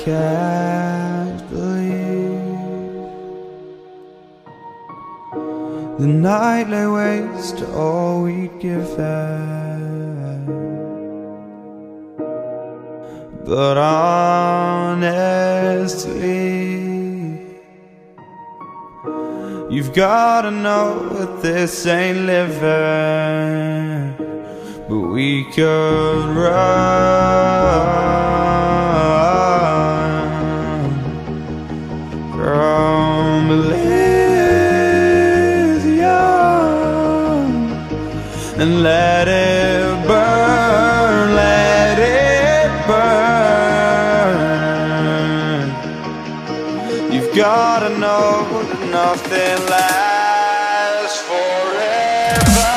can't believe the night lay waste to all we'd given. But honestly, you've gotta know that this ain't living. But we could run from Elysium and let it burn, let it burn. You've gotta know that nothing lasts forever.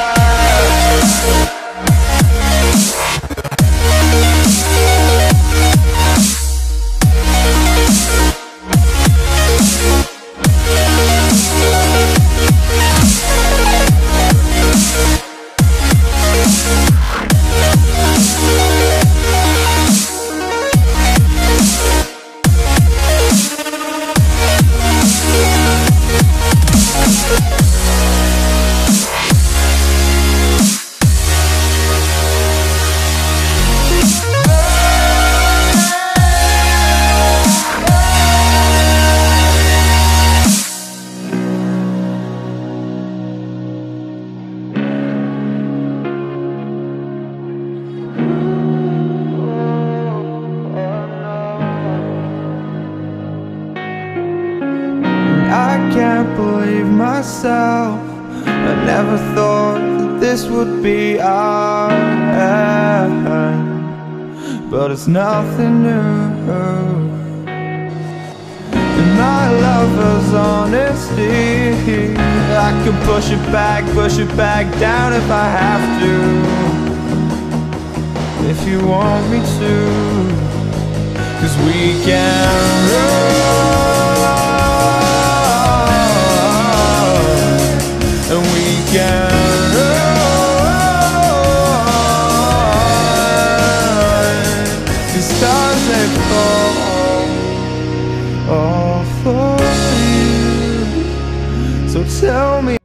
I can't believe myself. I never thought that this would be our end, but it's nothing new. And my lover's honesty, I can push it back down if I have to. If you want me to, 'cause we can run. And we can run, 'cause stars they fall all for you. So tell me